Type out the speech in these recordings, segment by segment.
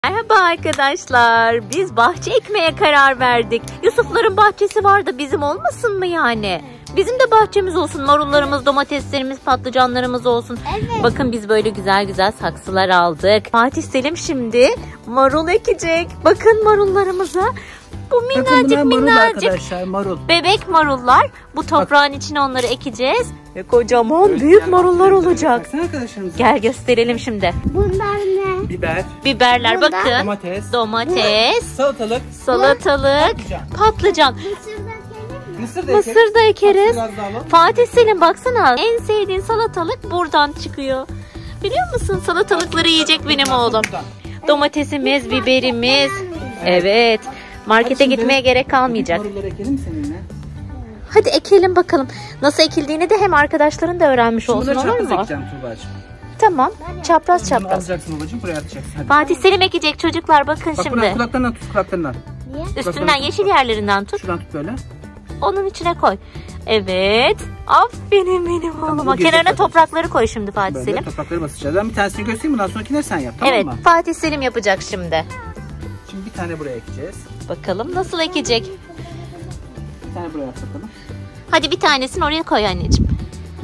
Merhaba arkadaşlar. Biz bahçe ekmeye karar verdik. Yusufların bahçesi vardı, bizim olmasın mı yani? Bizim de bahçemiz olsun. Marullarımız, domateslerimiz, patlıcanlarımız olsun. Evet. Bakın biz böyle güzel güzel saksılar aldık. Fatih Selim şimdi marul ekecek. Bakın marullarımıza. Bu minnacık marul. Bebek marullar. Bu toprağın içine onları ekeceğiz. Ve kocaman büyük marullar olacak. Gel gösterelim şimdi. Bunlar ne? Biber. Biberler Bunlar bakın. Domates. Salatalık. Patlıcan. Mısır da ekeriz. Fatih Selim baksana. En sevdiğin salatalık buradan çıkıyor. Biliyor musun? Salatalıkları yiyecek benim oğlum. Domatesimiz, biberimiz. Evet. Markete gitmeye gerek kalmayacak. Marulları ekelim seninle. Hadi ekelim bakalım. Nasıl ekildiğini de hem arkadaşların da öğrenmiş olsun, olur mu? Ekeceğim Tuğba'cığım. Tamam. Çapraz Bunu çapraz. alacaksın babacığım, buraya atacaksın. Hadi. Fatih Selim ekecek çocuklar, bakın Bak şimdi. buradan kulaklarından tut, kulaklarından. Niye? Üstünden yeşil yerlerinden tut. Şuradan tut böyle. Onun içine koy. Evet. Aferin benim oğluma. bu gece Kenarına kadar. toprakları koy şimdi Fatih Böyle Selim. toprakları basacağız. Ben bir tanesini göstereyim, bundan sonrakileri sen yap, tamam Evet, mı? Fatih Selim yapacak şimdi. Şimdi bir tane buraya ekeceğiz. Bakalım nasıl ekecek. Bir tane buraya at bakalım. Hadi bir tanesini oraya koy anneciğim.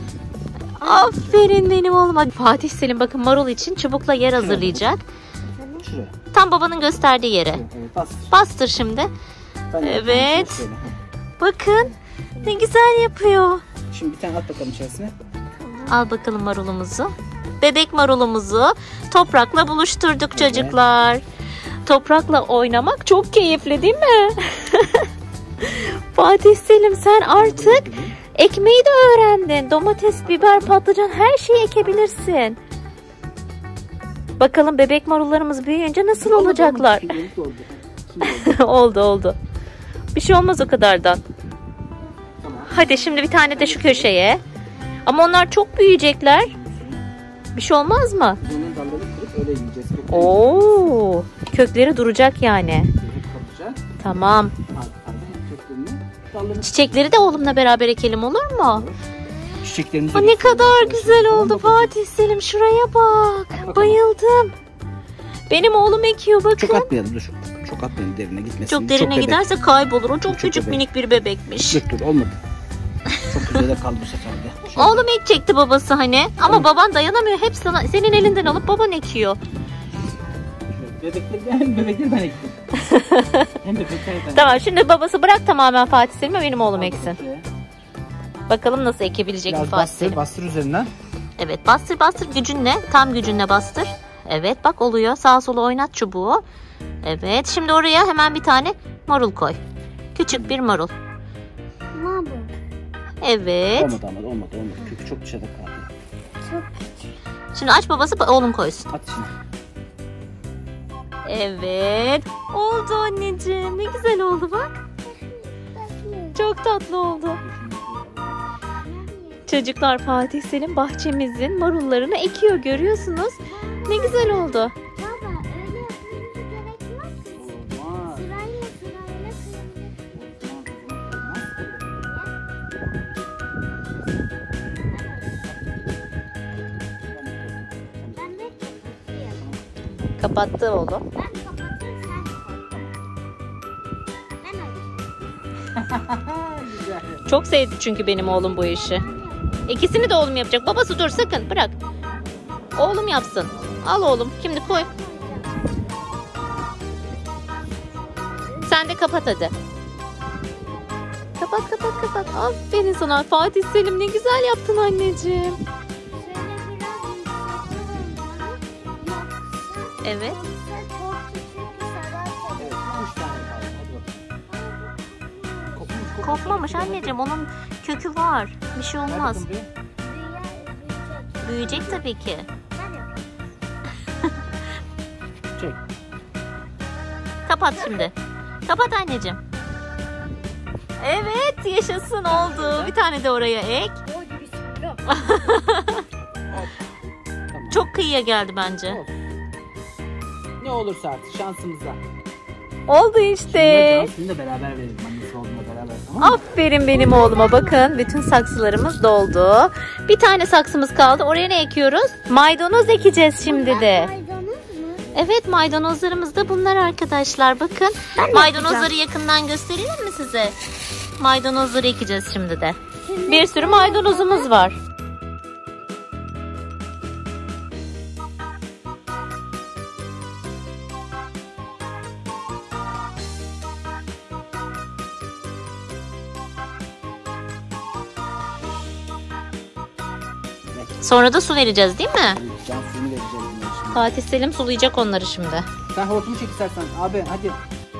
Aferin benim oğluma. Fatih Selim bakın marul için çubukla yer hazırlayacak. Şuraya. Tam babanın gösterdiği yere. Evet, bastır. Bastır şimdi. Ben Evet. şöyle. Bakın ne güzel yapıyor. Şimdi bir tane at bakalım içerisine. Al bakalım marulumuzu. Bebek marulumuzu toprakla buluşturduk çocuklar. Toprakla oynamak çok keyifli değil mi? Fatih Selim sen artık ekmeği de öğrendin. Domates, biber, patlıcan her şeyi ekebilirsin. Bakalım bebek marullarımız büyüyünce nasıl olacaklar? Oldu. Bir şey olmaz o kadardan. Hadi şimdi bir tane de şu köşeye. Ama onlar çok büyüyecekler. Bir şey olmaz mı? Bunun dallarını kırıp öyle yiyeceğiz. Oo, kökleri duracak yani. Tamam. Çiçekleri de oğlumla beraber ekelim, olur mu? Çiçeklerimizi Ne kadar güzel oldu Fatih Selim. Şuraya bak. Bayıldım. Benim oğlum ekiyor bakın. Çok atmayalım, dur. Çok atmayalım, derine gitmesin. Çok derine bebek. giderse kaybolur. O çok Çok küçük bebek. minik bir bebekmiş. Dur olmadı. Çok güzel de kaldı bu sefer de. Şöyle. Oğlum ekecekti babası hani. Ama baban dayanamıyor. Hep senin elinden alıp baban ekiyor. Bebekleri ben ektim. Hem bebekleri ben. Tamam şimdi babası bırak tamamen Fatih Selim'e, benim oğlum eksin. Bakalım nasıl ekebilecek mi Biraz Fatih bastır, Selim. bastır üzerinden. Evet bastır gücünle. Tam gücünle bastır. Evet bak oluyor. Sağa sola oynat çubuğu. Evet şimdi oraya hemen bir tane marul koy. Küçük bir marul. Ne bu? Evet. Olmadı. Kökü çok dışarıda kaldı. Çok Şimdi aç babası oğlum koysun. At içine. Evet. Oldu anneciğim. Ne güzel oldu bak. Çok tatlı oldu. Çocuklar Fatih Selim bahçemizin marullarını ekiyor, görüyorsunuz. Ne güzel oldu. Baba öyle yapınca gerekmez ki. Olmaz. Sırayla Ben de kapatıyorum. Kapattı oğlum. Ben kapatıyorum, sen kapat. Ben öyle. Çok sevdi çünkü benim oğlum bu işi. İkisini de oğlum yapacak. Babası dur sakın bırak. Oğlum yapsın. Al oğlum. Şimdi koy. Sen de kapat hadi. Kapat. Aferin sana Fatih Selim, ne güzel yaptın anneciğim. Evet. Kopmamış anneciğim. Onun kökü var. Bir şey olmaz. Büyüyecek tabii ki. Çek. Kapat şimdi. Kapat anneciğim. Evet yaşasın oldu. Bir tane de oraya ek. Çok kıyıya geldi bence. Ne olursa artık şansımıza. Oldu işte. Şunu da beraber verelim. Annesi olduğuna beraber, tamam mı? Aferin benim oğluma, bakın bütün saksılarımız doldu. Bir tane saksımız kaldı. Oraya ne ekiyoruz? Maydanoz ekeceğiz şimdi de. Maydanoz mu? Evet, maydanozlarımız da bunlar arkadaşlar. Bakın, maydanozları yakından göstereyim mi size? Maydanozları ekeceğiz şimdi de. Bir sürü maydanozumuz var. Sonra da su vereceğiz değil mi? Can suyunu vereceğiz bunları şimdi. Fatih Selim sulayacak onları şimdi. Sen hortumu çek istersen. Abi hadi.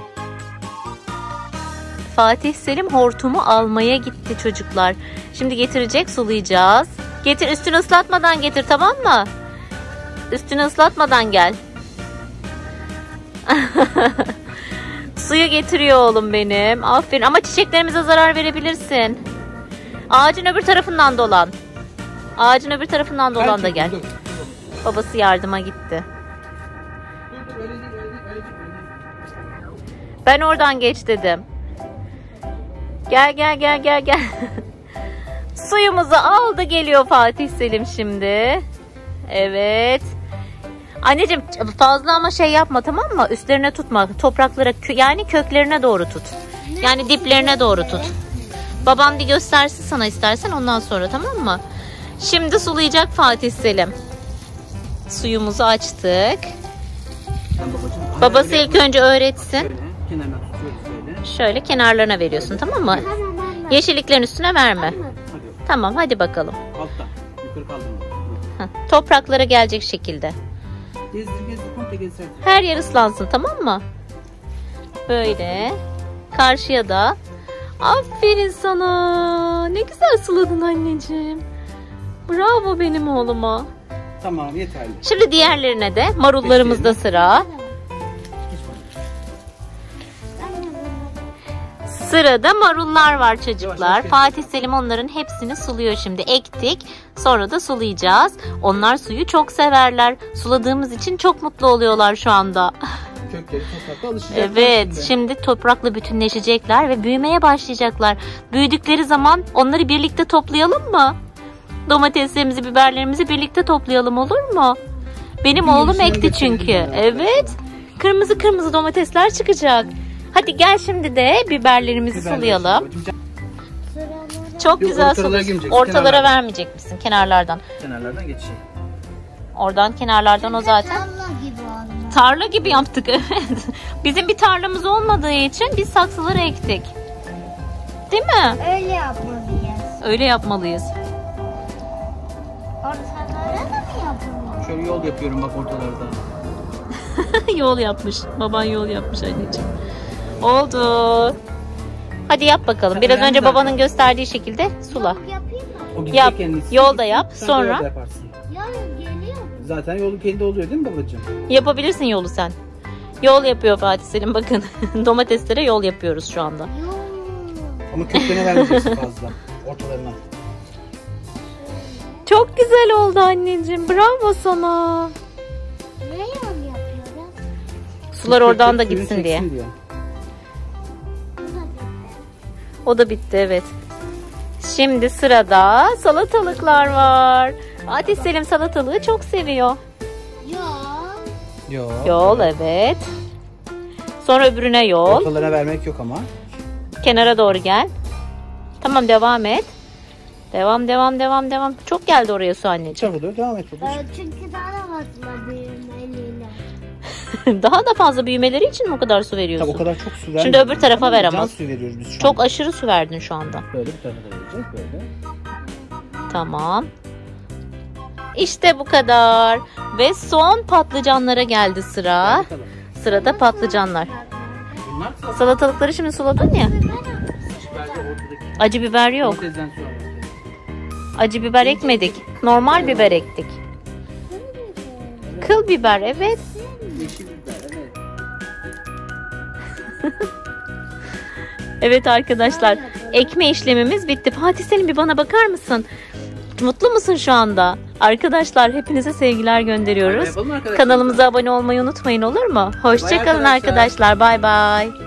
Fatih Selim hortumu almaya gitti çocuklar. Şimdi getirecek, sulayacağız. Getir, üstünü ıslatmadan getir, tamam mı? Üstünü ıslatmadan gel. Suyu getiriyor oğlum benim. Aferin, ama çiçeklerimize zarar verebilirsin. Ağacın öbür tarafından dolan. Ağacın öbür tarafından dolan da gel. Babası yardıma gitti. Ben oradan geç dedim. Gel gel gel gel gel. Suyumuzu aldı, geliyor Fatih Selim şimdi. Evet. Anneciğim fazla ama şey yapma, tamam mı? Üstlerine tutma. Topraklara, yani köklerine doğru tut. Yani diplerine doğru tut. Baban bir göstersin sana istersen, ondan sonra, tamam mı? Şimdi sulayacak Fatih Selim. Suyumuzu açtık. Sen babacığım. Babası ilk önce öğretsin. Şöyle kenarına tutuyoruz böyle. Şöyle kenarlarına veriyorsun, tamam mı? Yeşilliklerin üstüne verme. Hadi. Tamam, hadi bakalım. Alttan. Yukarı kaldırma. Heh, topraklara gelecek şekilde. Gezdir komple gezdir. Her yer ıslansın, tamam mı? Böyle. Karşıya da. Aferin sana. Ne güzel suladın anneciğim. Bravo benim oğluma. Tamam, yeterli. Şimdi diğerlerine de, marullarımızda sıra. Sırada marullar var çocuklar. Fatih Selim onların hepsini suluyor şimdi. Ektik, sonra da sulayacağız. Onlar suyu çok severler. Suladığımız için çok mutlu oluyorlar şu anda. Kökleri toprakla alışacaklar. Evet, şimdi toprakla bütünleşecekler ve büyümeye başlayacaklar. Büyüdükleri zaman onları birlikte toplayalım mı? Domateslerimizi, biberlerimizi birlikte toplayalım, olur mu? Benim oğlum ekti çünkü. Evet. Kırmızı kırmızı domatesler çıkacak. Hadi gel şimdi de biberlerimizi sulayalım. Çok Yok, güzel ortalara sulayacağız. girmeyeceksin, Ortalara kenarlardan. vermeyecek misin? Kenarlardan. Kenarlardan geçeyim. Oradan kenarlardan o zaten. Tarla gibi yaptık, evet. Bizim bir tarlamız olmadığı için biz saksıları ektik. Değil mi? Öyle yapmalıyız. Öyle yapmalıyız. Ortalara da mı yapmalıyız? Şöyle yol yapıyorum bak ortalarda. Yol yapmış. Baban yol yapmış anneciğim. Oldu. Hadi yap bakalım. Biraz önce babanın gösterdiği şekilde sula. Yapayım mı? O gidecek Yap. kendisi. Yolda yap. Sen de Sonra yolda yaparsın. Yarın geliyor mu? Zaten yolun kendi oluyor değil mi babacığım? yapabilirsin yolu sen. Yol yapıyor Fatih Selim, bakın. Domateslere yol yapıyoruz şu anda. Yok. Ama köklerine vermeyeceksin fazla. Ortalarına. Çok güzel oldu anneciğim. Bravo sana. Ne yol yapıyoruz? Sular oradan da Suyunu gitsin çeksin diye. diyor. Bu da bitti. O da bitti, evet. Şimdi sırada salatalıklar var. Fatih Selim salatalığı çok seviyor. Yok. Yok. Yol, evet. Sonra öbürüne yol. Ortalarına vermek yok ama. Kenara doğru gel. Tamam, devam et. Devam devam devam devam. Çok geldi oraya su anneciğim. Çabuk dur, devam et babacığım. Çünkü daha da fazla büyümeliyle. Daha da fazla büyümeleri için mi o kadar su Tabii veriyorsun? o kadar çok su vermiyoruz. Şimdi öbür tarafa ver ama. Can suyu veriyoruz biz şu Çok an. aşırı su verdin şu anda. Böyle bir tarafa da vereceğiz böyle. Tamam. İşte bu kadar. Ve son patlıcanlara geldi sıra. Bakalım. Sırada patlıcanlar. Bunlar da Salatalıkları şimdi suladın ya. bence ortadaki. Acı biber yok. Domatesden sonra. Acı biber ekmedik. Normal biber ektik. Kıl biber, evet. Yeşil biber, evet. Evet arkadaşlar. Ekme işlemimiz bitti. Fatih Selim, bir bana bakar mısın? Mutlu musun şu anda? Arkadaşlar hepinize sevgiler gönderiyoruz. Yapalım arkadaşlar. Kanalımıza abone olmayı unutmayın, olur mu? Hoşça Bay kalın arkadaşlar. arkadaşlar. Bay bay.